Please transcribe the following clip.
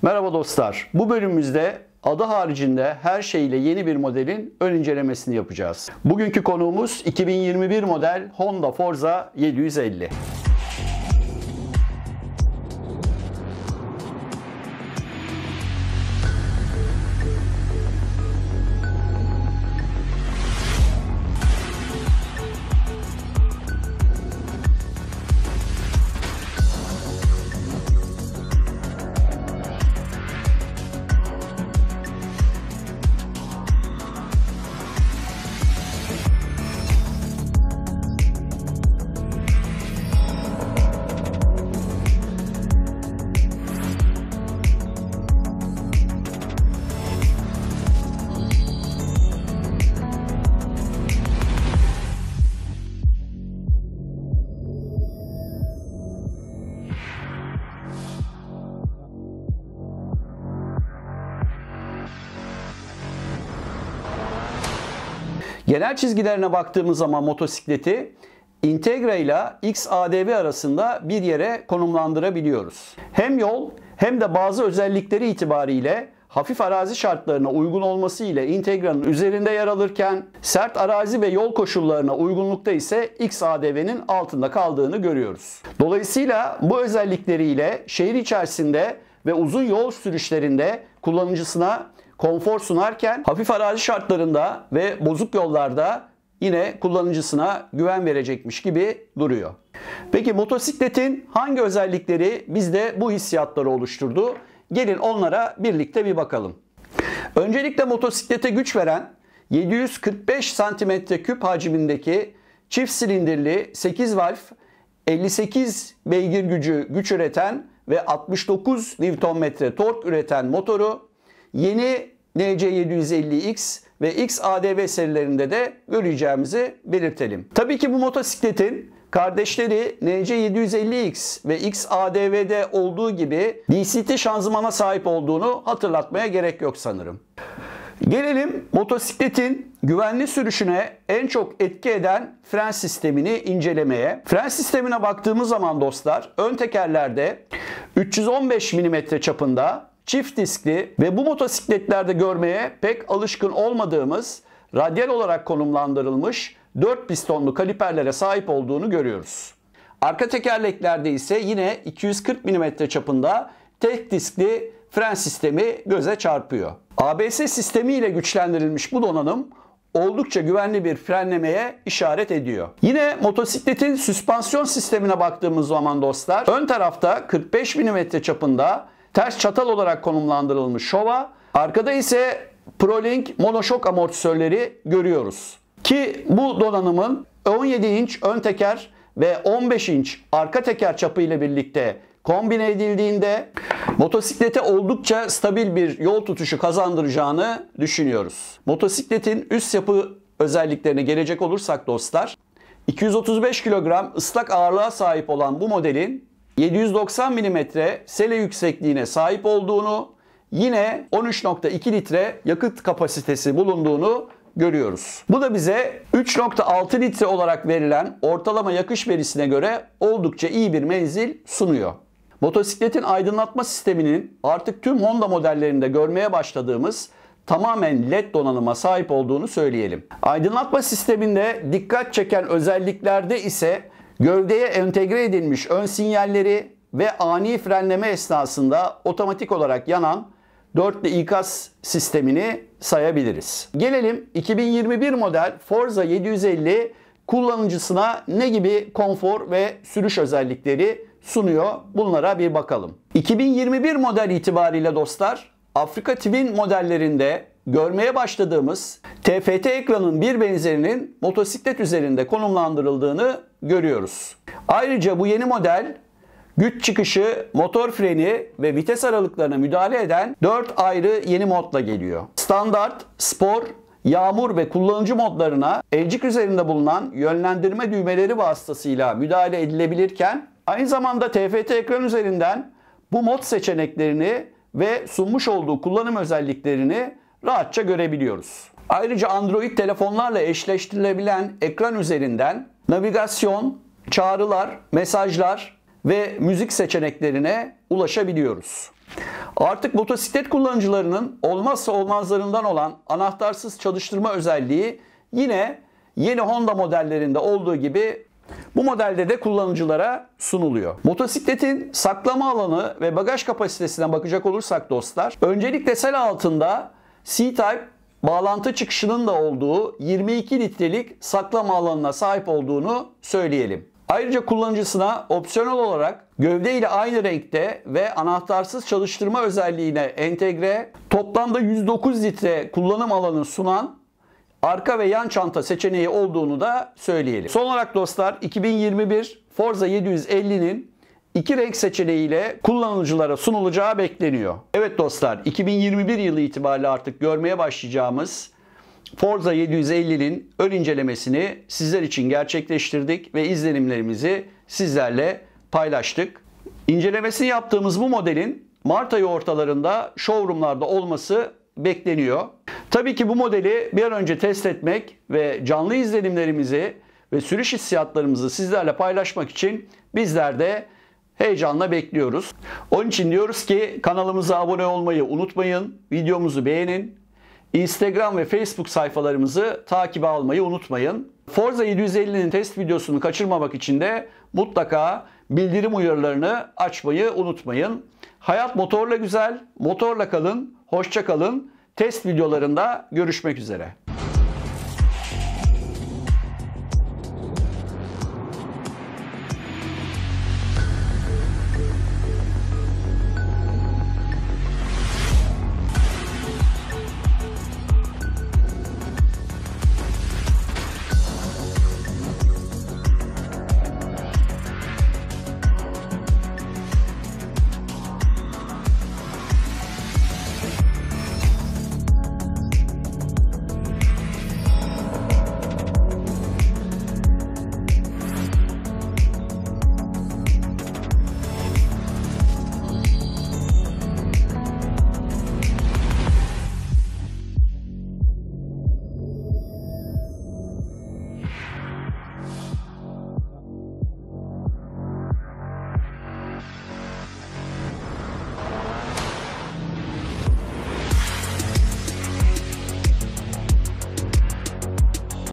Merhaba dostlar. Bu bölümümüzde adı haricinde her şeyle yeni bir modelin ön incelemesini yapacağız. Bugünkü konuğumuz 2021 model Honda Forza 750. Genel çizgilerine baktığımız zaman motosikleti Integra ile XADV arasında bir yere konumlandırabiliyoruz. Hem yol hem de bazı özellikleri itibariyle hafif arazi şartlarına uygun olması ile Integra'nın üzerinde yer alırken sert arazi ve yol koşullarına uygunlukta ise XADV'nin altında kaldığını görüyoruz. Dolayısıyla bu özellikleriyle şehir içerisinde ve uzun yol sürüşlerinde kullanıcısına konfor sunarken hafif arazi şartlarında ve bozuk yollarda yine kullanıcısına güven verecekmiş gibi duruyor. Peki motosikletin hangi özellikleri bizde bu hissiyatları oluşturdu? Gelin onlara birlikte bir bakalım. Öncelikle motosiklete güç veren 745 cm3 hacmindeki çift silindirli 8 valve 58 beygir güç üreten ve 69 Nm tork üreten motoru yeni NC750X ve XADV serilerinde de göreceğimizi belirtelim. Tabii ki bu motosikletin kardeşleri NC750X ve XADV'de olduğu gibi DCT şanzımana sahip olduğunu hatırlatmaya gerek yok sanırım. Gelelim motosikletin güvenli sürüşüne en çok etki eden fren sistemini incelemeye. Fren sistemine baktığımız zaman dostlar, ön tekerlerde 315 mm çapında çift diskli ve bu motosikletlerde görmeye pek alışkın olmadığımız radyal olarak konumlandırılmış 4 pistonlu kaliperlere sahip olduğunu görüyoruz. Arka tekerleklerde ise yine 240 mm çapında tek diskli fren sistemi göze çarpıyor. ABS sistemi ile güçlendirilmiş bu donanım oldukça güvenli bir frenlemeye işaret ediyor. Yine motosikletin süspansiyon sistemine baktığımız zaman dostlar, ön tarafta 45 mm çapında ters çatal olarak konumlandırılmış şova, arkada ise ProLink monoşok amortisörleri görüyoruz. Ki bu donanımın 17 inç ön teker ve 15 inç arka teker çapı ile birlikte kombine edildiğinde motosiklete oldukça stabil bir yol tutuşu kazandıracağını düşünüyoruz. Motosikletin üst yapı özelliklerine gelecek olursak dostlar, 235 kilogram ıslak ağırlığa sahip olan bu modelin 790 mm sele yüksekliğine sahip olduğunu, yine 13.2 litre yakıt kapasitesi bulunduğunu görüyoruz. Bu da bize 3.6 litre olarak verilen ortalama yakış verisine göre oldukça iyi bir menzil sunuyor. Motosikletin aydınlatma sisteminin artık tüm Honda modellerinde görmeye başladığımız tamamen LED donanıma sahip olduğunu söyleyelim. Aydınlatma sisteminde dikkat çeken özelliklerde ise gövdeye entegre edilmiş ön sinyalleri ve ani frenleme esnasında otomatik olarak yanan dörtlü ikaz sistemini sayabiliriz. Gelelim 2021 model Forza 750 kullanıcısına ne gibi konfor ve sürüş özellikleri sunuyor? Bunlara bir bakalım. 2021 model itibariyle dostlar, Afrika Twin modellerinde görmeye başladığımız TFT ekranın bir benzerinin motosiklet üzerinde konumlandırıldığını görüyoruz. Ayrıca bu yeni model güç çıkışı, motor freni ve vites aralıklarına müdahale eden 4 ayrı yeni modla geliyor. Standart, spor, yağmur ve kullanıcı modlarına elcik üzerinde bulunan yönlendirme düğmeleri vasıtasıyla müdahale edilebilirken aynı zamanda TFT ekran üzerinden bu mod seçeneklerini ve sunmuş olduğu kullanım özelliklerini rahatça görebiliyoruz. Ayrıca Android telefonlarla eşleştirilebilen ekran üzerinden navigasyon, çağrılar, mesajlar ve müzik seçeneklerine ulaşabiliyoruz. Artık motosiklet kullanıcılarının olmazsa olmazlarından olan anahtarsız çalıştırma özelliği yine yeni Honda modellerinde olduğu gibi bu modelde de kullanıcılara sunuluyor. Motosikletin saklama alanı ve bagaj kapasitesine bakacak olursak dostlar, öncelikle sel altında C-Type bağlantı çıkışının da olduğu 22 litrelik saklama alanına sahip olduğunu söyleyelim. Ayrıca kullanıcısına opsiyonel olarak gövde ile aynı renkte ve anahtarsız çalıştırma özelliğine entegre toplamda 109 litre kullanım alanı sunan arka ve yan çanta seçeneği olduğunu da söyleyelim. Son olarak dostlar 2021 Forza 750'nin iki renk seçeneğiyle kullanıcılara sunulacağı bekleniyor. Evet dostlar, 2021 yılı itibariyle artık görmeye başlayacağımız Forza 750'nin ön incelemesini sizler için gerçekleştirdik ve izlenimlerimizi sizlerle paylaştık. İncelemesini yaptığımız bu modelin Mart ayı ortalarında showroomlarda olması bekleniyor. Tabii ki bu modeli bir an önce test etmek ve canlı izlenimlerimizi ve sürüş hissiyatlarımızı sizlerle paylaşmak için bizler de heyecanla bekliyoruz. Onun için diyoruz ki kanalımıza abone olmayı unutmayın, videomuzu beğenin, Instagram ve Facebook sayfalarımızı takibe almayı unutmayın. Forza 750'nin test videosunu kaçırmamak için de mutlaka bildirim uyarılarını açmayı unutmayın. Hayat motorla güzel, motorla kalın, hoşça kalın. Test videolarında görüşmek üzere.